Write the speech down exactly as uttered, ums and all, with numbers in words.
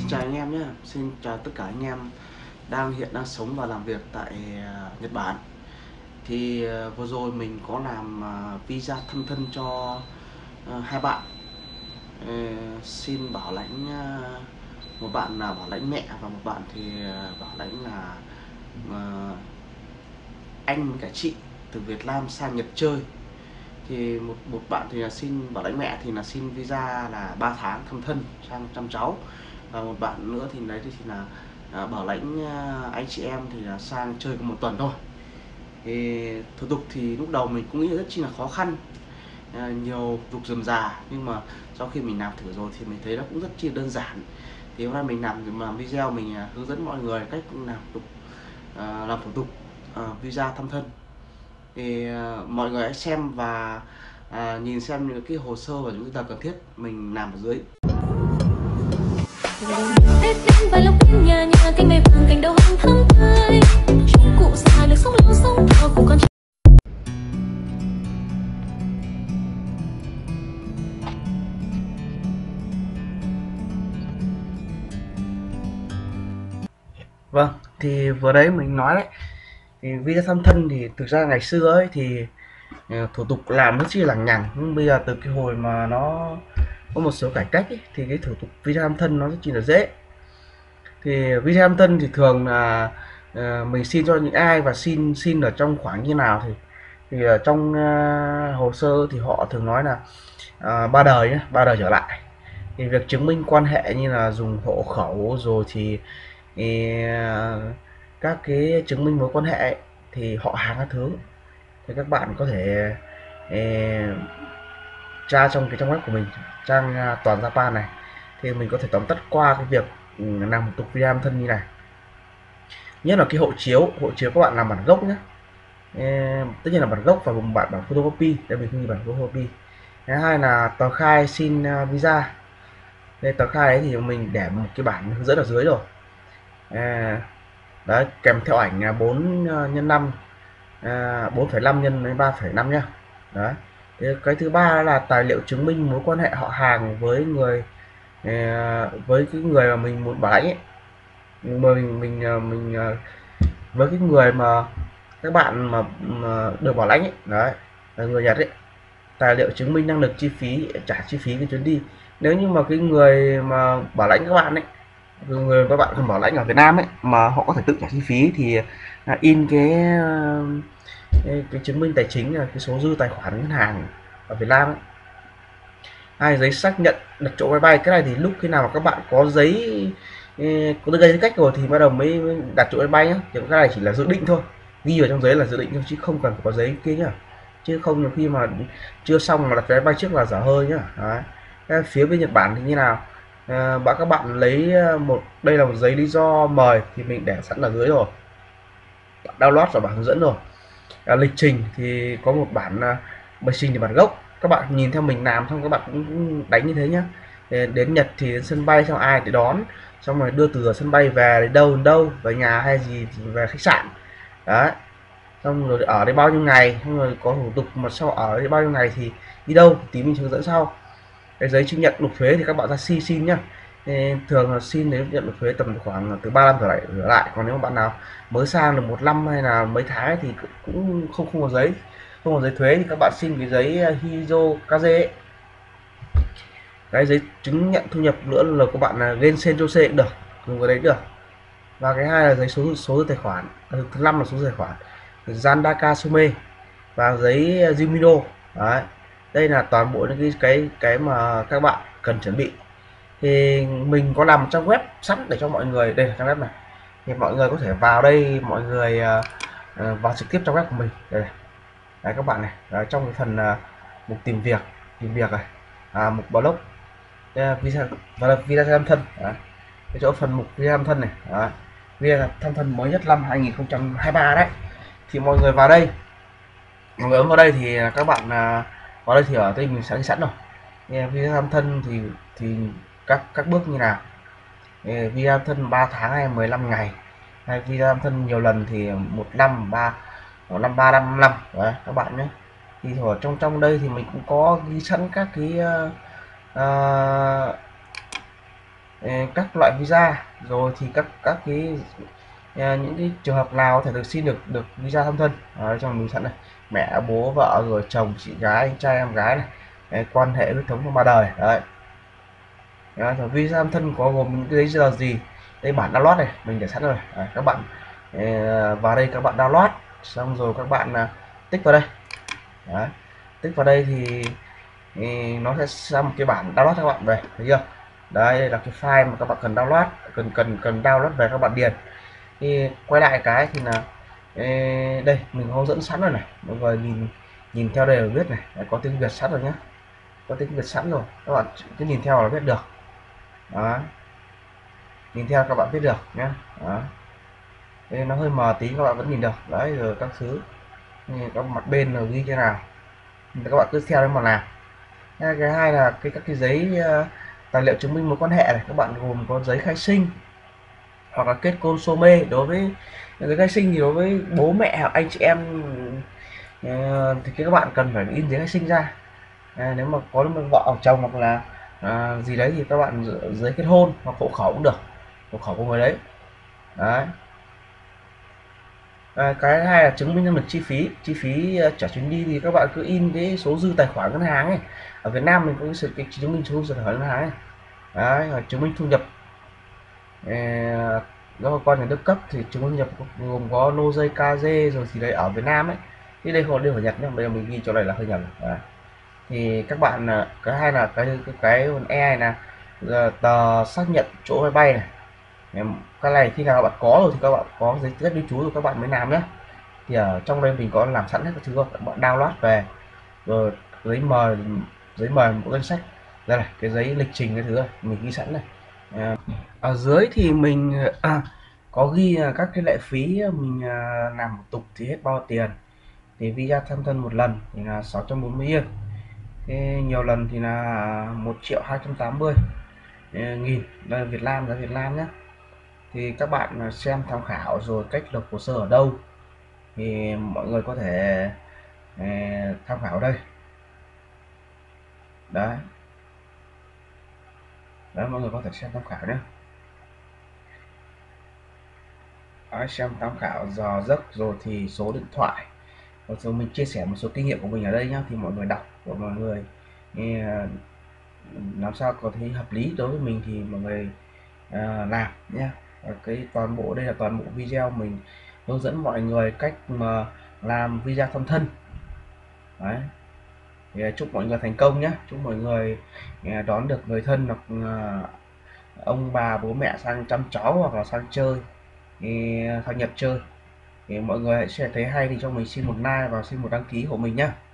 Xin chào anh em nhé, xin chào tất cả anh em đang hiện đang sống và làm việc tại uh, Nhật Bản. Thì uh, vừa rồi mình có làm uh, visa thăm thân cho uh, hai bạn. Uh, xin bảo lãnh, uh, một bạn là bảo lãnh mẹ và một bạn thì uh, bảo lãnh là uh, anh với cả chị từ Việt Nam sang Nhật chơi. Thì một một bạn thì là xin bảo lãnh mẹ thì là xin visa là ba tháng thăm thân sang chăm cháu, và một bạn nữa thì đấy thì là à, bảo lãnh à, anh chị em thì là sang chơi có một tuần thôi. Thì thủ tục thì lúc đầu mình cũng nghĩ rất chi là khó khăn, à, nhiều thủ tục rườm rà, nhưng mà sau khi mình làm thử rồi thì mình thấy nó cũng rất chi đơn giản. Thì hôm nay mình làm làm video mình à, hướng dẫn mọi người cách làm thủ tục à, làm thủ tục à, visa thăm thân. Thì uh, mọi người hãy xem và uh, nhìn xem những cái hồ sơ và những giấy tờ cần thiết mình làm ở dưới. Tết đến vài lúc đến nhà nhà cánh mây vàng cành đào hồng thắm tươi, chúng cụ già được sống lâu sống thọ cùng con. Vâng, thì vừa đấy mình nói đấy, thì visa thăm thân thì thực ra ngày xưa ấy thì uh, thủ tục làm rất chi lằng nhằng, nhưng bây giờ từ cái hồi mà nó có một số cải cách ấy, thì cái thủ tục visa thăm thân nó rất chi là dễ. Thì visa thăm thân thì thường là uh, mình xin cho những ai và xin xin ở trong khoảng như nào, thì thì ở trong uh, hồ sơ thì họ thường nói là uh, ba đời nhé, ba đời trở lại. Thì việc chứng minh quan hệ như là dùng hộ khẩu rồi thì, thì uh, các cái chứng minh mối quan hệ ấy, thì họ hàng các thứ thì các bạn có thể uh, tra trong cái trang web của mình, trang uh, Toàn Japan này, thì mình có thể tóm tắt qua cái việc um, làm thủ tục visa thăm thân như này. Nhất là cái hộ chiếu, hộ chiếu các bạn làm bản gốc nhé. Ê, tất nhiên là bản gốc và một bản bản photocopy, để mình không ghi bản photocopy. Thứ hai là tờ khai xin uh, visa. Đây, tờ khai ấy thì mình để một cái bản hướng dẫn ở dưới rồi. À, đấy, kèm theo ảnh bốn nhân năm, à, bốn phẩy năm nhân ba phẩy năm nhá. Đấy. Thế cái thứ ba là tài liệu chứng minh mối quan hệ họ hàng với người, à, với cái người mà mình muốn bảo lãnh ấy. Mình mình mình với cái người mà các bạn mà, mà được bảo lãnh ấy, đấy là người Nhật ấy, tài liệu chứng minh năng lực chi phí trả chi phí cái chuyến đi. Nếu như mà cái người mà bảo lãnh các bạn ấy, người các bạn không bảo lãnh ở Việt Nam ấy mà họ có thể tự trả chi phí, thì in cái cái, cái chứng minh tài chính là cái số dư tài khoản ngân hàng ở Việt Nam ấy. Hai, giấy xác nhận đặt chỗ máy bay. Cái này thì lúc khi nào mà các bạn có giấy có giấy cách rồi thì bắt đầu mới đặt chỗ máy bay nhá. Thì cái này chỉ là dự định thôi, ghi vào trong giấy là dự định thôi, chứ không cần phải có giấy kia nhá, chứ không nhiều khi mà chưa xong mà đặt vé máy bay trước là dở hơi nhá. Đấy. Phía bên Nhật Bản thì như nào, à, các bạn lấy một, đây là một giấy lý do mời thì mình để sẵn ở dưới rồi, download vào bản hướng dẫn rồi. À, lịch trình thì có một bản uh, lịch trình thì bản gốc, các bạn nhìn theo mình làm xong các bạn cũng đánh như thế nhá. Đến Nhật thì đến sân bay xong ai để đón, xong rồi đưa từ sân bay về đến đâu đến đâu, về nhà hay gì thì về khách sạn. Đấy, xong rồi ở đây bao nhiêu ngày, xong rồi có thủ tục mà sau ở đây bao nhiêu ngày thì đi đâu tí mình hướng dẫn sau. Cái giấy chứng nhận nộp thuế thì các bạn ra xin xin nhá. Thường là xin đến nhận nộp thuế tầm khoảng từ ba năm trở lại trở lại. Còn nếu mà bạn nào mới sang được một năm hay là mấy tháng thì cũng không không có giấy không có giấy thuế thì các bạn xin cái giấy Hirokaze ấy. Cái giấy chứng nhận thu nhập nữa là các bạn là lên Senjose cũng được, dùng cái đấy được. Và cái hai là giấy số số tài khoản, thứ năm là số tài khoản Zandaka Sume và giấy Jumino. Đấy, đây là toàn bộ những cái cái cái mà các bạn cần chuẩn bị. Thì mình có làm trang web sẵn để cho mọi người, đây là trang web này, thì mọi người có thể vào đây, mọi người uh, vào trực tiếp trong web của mình đây này. Đấy, các bạn này. Đấy, trong cái phần uh, mục tìm việc tìm việc này, à, mục blog, visa và visa thăm thân. Đấy, cái chỗ phần mục visa thăm thân này. Đấy, visa thăm thân mới nhất năm hai nghìn không trăm hai mươi ba đấy. Thì mọi người vào đây, mọi người ấn vào đây thì các bạn uh, vào đây thì ở đây mình sẽ sẵn rồi. Visa thăm thân thì thì các các bước như nào, visa thân ba tháng hay mười lăm ngày, hay visa thân nhiều lần thì một năm, ba năm, ba năm năm. Đấy, các bạn nhé. Thì ở trong trong đây thì mình cũng có ghi sẵn các cái uh, uh, các loại visa, rồi thì các các cái à, những cái trường hợp nào có thể được xin được được visa thăm thân. Đấy, trong mình sẵn này, mẹ bố vợ rồi chồng chị gái anh trai em gái này. Đấy, quan hệ huyết thống trong ba đời đấy. Đấy, rồi visa thăm thân có gồm những cái giấy tờ gì, đây bản download này mình để sẵn rồi. Đấy, các bạn ờ, vào đây các bạn download xong rồi các bạn à, tích vào đây. Đấy, tích vào đây thì, thì nó sẽ ra một cái bản download các bạn về, thấy chưa? Đấy, đây là cái file mà các bạn cần download, cần cần cần download về, các bạn điền. Thì quay lại cái thì là ê, đây mình hướng dẫn sẵn rồi này, mọi người nhìn nhìn theo đây là biết này. Đấy, có tiếng Việt sẵn rồi nhá, có tiếng Việt sẵn rồi, các bạn cứ nhìn theo là biết được. Đó, nhìn theo các bạn biết được nhé. Đó, đây nó hơi mờ tí các bạn vẫn nhìn được đấy, rồi các thứ các mặt bên là ghi thế nào các bạn cứ theo đấy mà làm. Cái hai là cái các cái giấy uh, tài liệu chứng minh mối quan hệ này, các bạn gồm có giấy khai sinh hoặc là kết côn sô mê. Đối với giấy khai sinh thì đối với bố mẹ hoặc anh chị em uh, thì các bạn cần phải in giấy khai sinh ra. À, nếu mà có một vợ hoặc chồng hoặc là à, gì đấy thì các bạn giấy kết hôn hoặc hộ khẩu cũng được, hộ khẩu của người đấy. Đấy. À, cái hai là chứng minh nhân lực chi phí, chi phí uh, trả chuyến đi thì các bạn cứ in cái số dư tài khoản ngân hàng ấy. Ở Việt Nam mình có cái sự cái chứng minh số dư tài khoản ngân hàng ấy. Đấy, và chứng minh thu nhập à, do cơ quan nhà nước cấp thì chứng minh thu nhập gồm có nô dây ca dê rồi thì đấy ở Việt Nam ấy. Thì đây không đều ở Nhật nhá, bây giờ mình ghi chỗ này là hơi nhầm. Đấy. Thì các bạn à, cái hai là cái cái cái E này là tờ xác nhận chỗ máy bay này. Cái này khi nào các bạn có rồi thì các bạn có giấy phép lưu trú rồi các bạn mới làm nhé. Thì ở trong đây mình có làm sẵn hết các thứ rồi, các bạn download về rồi giấy mời, giấy mời một danh sách đây này, cái giấy lịch trình cái thứ này mình ghi sẵn này. À, ở dưới thì mình à, có ghi các cái lệ phí mình à, làm thủ tục thì hết bao tiền. Thì visa thăm thân một lần thì là sáu trăm bốn mươi yên, thế nhiều lần thì là một triệu hai trăm tám mươi nghìn, đây là Việt Nam, giá Việt Nam nhé. Thì các bạn xem tham khảo rồi cách lập hồ sơ ở đâu thì mọi người có thể eh, tham khảo đây. Đấy, đấy mọi người có thể xem tham khảo nhé. Đấy, xem tham khảo giờ giấc rồi thì số điện thoại, rồi mình chia sẻ một số kinh nghiệm của mình ở đây nhá, thì mọi người đọc của mọi người eh, làm sao có thấy hợp lý đối với mình thì mọi người à, làm nhé. Cái toàn bộ đây là toàn bộ video mình hướng dẫn mọi người cách mà làm visa thăm thân. Đấy. Thì chúc mọi người thành công nhé, chúc mọi người đón được người thân hoặc ông bà bố mẹ sang chăm cháu hoặc là sang chơi thì sang Nhật chơi. Thì mọi người hãy sẽ thấy hay thì cho mình xin một like và xin một đăng ký của mình nhé.